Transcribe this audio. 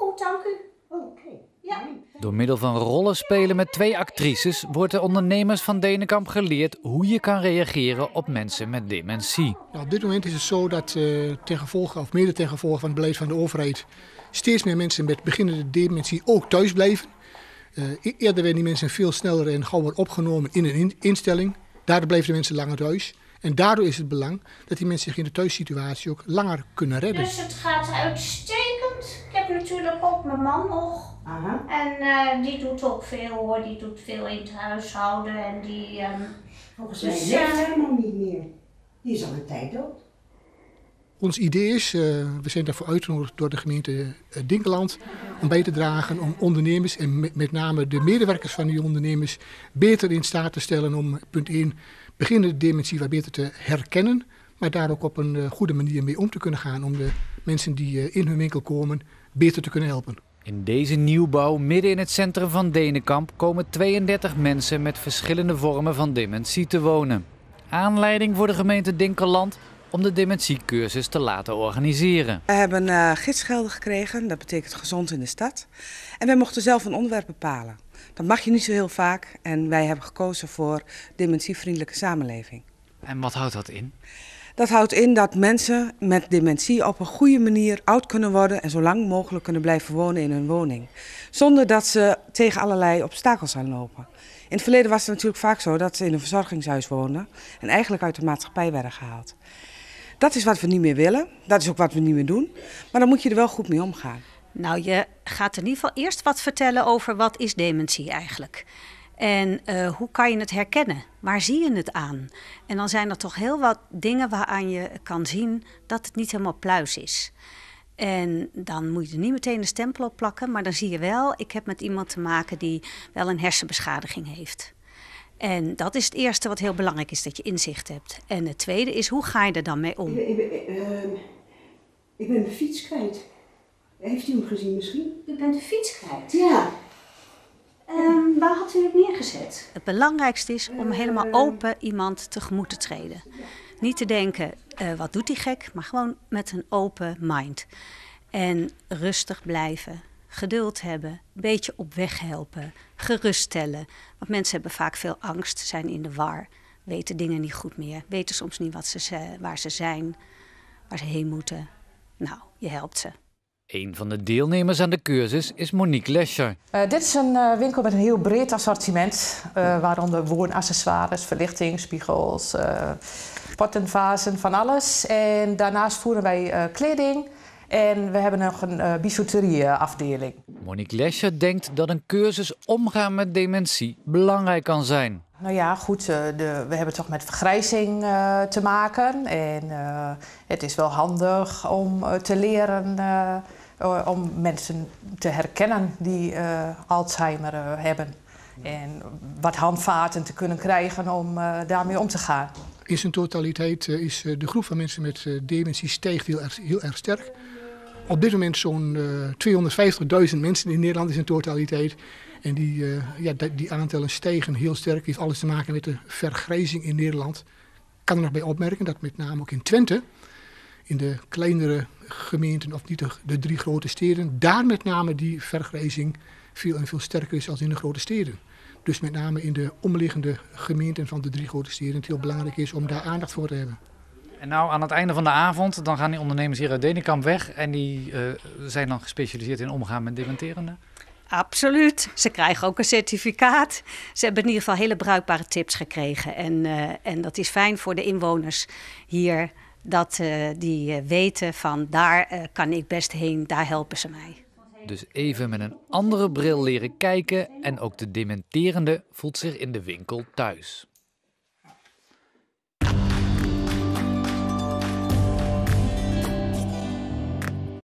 goed, dank u. Oké. Ja. Door middel van rollenspelen met 2 actrices wordt de ondernemers van Denenkamp geleerd hoe je kan reageren op mensen met dementie. Nou, op dit moment is het zo dat ten gevolge, of mede ten gevolge van het beleid van de overheid, steeds meer mensen met beginnende dementie ook thuis blijven. Eerder werden die mensen veel sneller en gauwer opgenomen in een instelling. Daardoor blijven de mensen langer thuis. En daardoor is het belang dat die mensen zich in de thuissituatie ook langer kunnen redden. Dus het gaat uitstekend. Ik heb natuurlijk ook mijn man nog. Aha. En die doet ook veel hoor. Die doet veel in het huishouden. En die, Volgens mij dus, leeft hij helemaal niet meer. Die is al een tijd dood. Ons idee is, we zijn daarvoor uitgenodigd door de gemeente Dinkeland, om bij te dragen om ondernemers en met name de medewerkers van die ondernemers beter in staat te stellen om, punt 1, beginnende dementie wat beter te herkennen, maar daar ook op een goede manier mee om te kunnen gaan om de mensen die in hun winkel komen beter te kunnen helpen. In deze nieuwbouw midden in het centrum van Denenkamp komen 32 mensen met verschillende vormen van dementie te wonen. Aanleiding voor de gemeente Dinkeland om de dementiecursus te laten organiseren. We hebben gidsgelden gekregen, dat betekent gezond in de stad. En wij mochten zelf een onderwerp bepalen. Dat mag je niet zo heel vaak en wij hebben gekozen voor dementievriendelijke samenleving. En wat houdt dat in? Dat houdt in dat mensen met dementie op een goede manier oud kunnen worden en zo lang mogelijk kunnen blijven wonen in hun woning. Zonder dat ze tegen allerlei obstakels aanlopen. In het verleden was het natuurlijk vaak zo dat ze in een verzorgingshuis woonden en eigenlijk uit de maatschappij werden gehaald. Dat is wat we niet meer willen, dat is ook wat we niet meer doen, maar dan moet je er wel goed mee omgaan. Nou, je gaat in ieder geval eerst wat vertellen over wat is dementie eigenlijk. En hoe kan je het herkennen? Waar zie je het aan? En dan zijn er toch heel wat dingen waaraan je kan zien dat het niet helemaal pluis is. En dan moet je er niet meteen een stempel op plakken, maar dan zie je wel, ik heb met iemand te maken die wel een hersenbeschadiging heeft. En dat is het eerste wat heel belangrijk is, dat je inzicht hebt. En het tweede is, hoe ga je er dan mee om? Ik ben mijn fiets kwijt. Heeft u hem gezien misschien? u bent de fiets kwijt. Ja. Waar had u het neergezet? Het belangrijkste is om helemaal open iemand tegemoet te treden. Niet te denken, wat doet die gek, maar gewoon met een open mind. En rustig blijven, geduld hebben, een beetje op weg helpen, geruststellen. Want mensen hebben vaak veel angst, zijn in de war, weten dingen niet goed meer. Weten soms niet waar ze zijn, waar ze heen moeten. Nou, je helpt ze. Een van de deelnemers aan de cursus is Monique Lescher. Dit is een winkel met een heel breed assortiment, waaronder woonaccessoires, verlichting, spiegels, potten, vazen, van alles. En daarnaast voeren wij kleding en we hebben nog een bijouterieafdeling. Monique Lescher denkt dat een cursus omgaan met dementie belangrijk kan zijn. Nou ja, goed, we hebben toch met vergrijzing te maken en het is wel handig om te leren om mensen te herkennen die Alzheimer hebben. En wat handvaten te kunnen krijgen om daarmee om te gaan. In zijn totaliteit is de groep van mensen met dementie stijgt heel erg sterk. Op dit moment zo'n 250.000 mensen in Nederland is in totaliteit. En die aantallen stijgen heel sterk. Het heeft alles te maken met de vergrijzing in Nederland. Ik kan er nog bij opmerken dat met name ook in Twente, in de kleinere gemeenten of niet de 3 grote steden, daar met name die vergrijzing veel en veel sterker is als in de grote steden. Dus met name in de omliggende gemeenten van de 3 grote steden het heel belangrijk is om daar aandacht voor te hebben. En nou, aan het einde van de avond dan gaan die ondernemers hier uit Denenkamp weg en die zijn dan gespecialiseerd in omgaan met dementerenden? Absoluut. Ze krijgen ook een certificaat. Ze hebben in ieder geval hele bruikbare tips gekregen. En dat is fijn voor de inwoners hier, dat die weten van daar kan ik best heen, daar helpen ze mij. Dus even met een andere bril leren kijken en ook de dementerende voelt zich in de winkel thuis.